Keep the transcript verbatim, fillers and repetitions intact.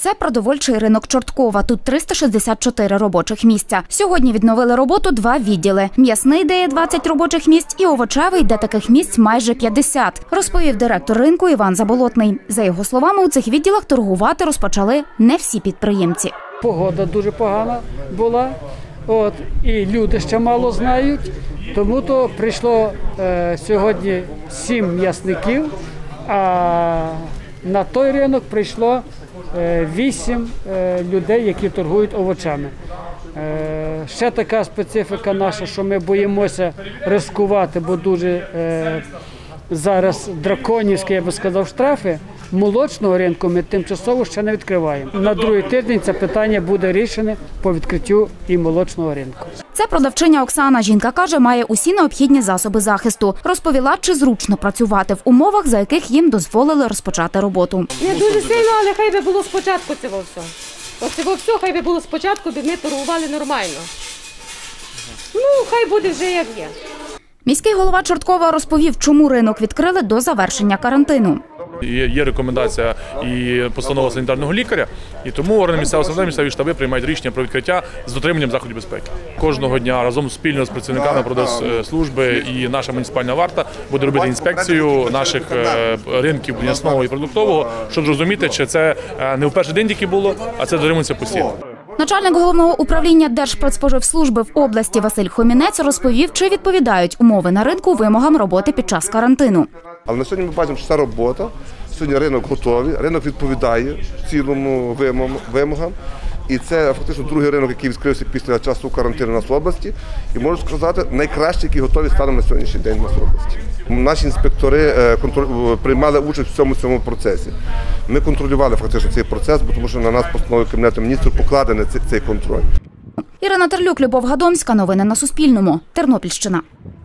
Це продовольчий ринок Чорткова. Тут триста шістдесят чотири робочих місця. Сьогодні відновили роботу два відділи. М'ясний, де є двадцять робочих місць, і овочевий, де таких місць майже п'ятдесят, розповів директор ринку Іван Заболотний. За його словами, у цих відділах торгувати розпочали не всі підприємці. Погода дуже погана була, от, і люди ще мало знають, тому то прийшло е, сьогодні сім м'ясників, а на той ринок прийшло вісім людей, які торгують овочами. Ще така специфіка наша, що ми боїмося ризикувати, бо дуже е, зараз драконівські, я би сказав, штрафи. Молочного ринку ми тимчасово ще не відкриваємо. На другий тиждень це питання буде рішене по відкриттю і молочного ринку. Це продавчиня Оксана. Жінка каже, має усі необхідні засоби захисту. Розповіла, чи зручно працювати в умовах, за яких їм дозволили розпочати роботу. Не дуже сильно, але хай би було спочатку цього все. Оце все хай би було спочатку, де ми торгували нормально. Ну, хай буде вже як є. Міський голова Чорткова розповів, чому ринок відкрили до завершення карантину. Є рекомендація і постанова санітарного лікаря, і тому органи місцевого самоврядування, місцеві штаби приймають рішення про відкриття з дотриманням заходів безпеки. Кожного дня разом спільно з працівниками продслужби і наша муніципальна варта буде робити інспекцію наших ринків м'ясного і продуктового, щоб зрозуміти, чи це не в перший день тільки було, а це дотримується постійно. Начальник головного управління Держпродспоживслужби в області Василь Хомінець розповів, чи відповідають умови на ринку вимогам роботи під час карантину. Але на сьогодні ми бачимо, що це робота, сьогодні ринок готовий, ринок відповідає цілому вимогам. І це фактично другий ринок, який відкрився після часу карантину у нас в області. І можу сказати, найкращий, який готові станом на сьогоднішній день у нас в області. Наші інспектори приймали участь в цьому цьому процесі. Ми контролювали фактично цей процес, тому що на нас постановою Кабінету міністрів покладений цей контроль. Ірина Терлюк, Любов Гадомська. Новини на Суспільному. Тернопільщина.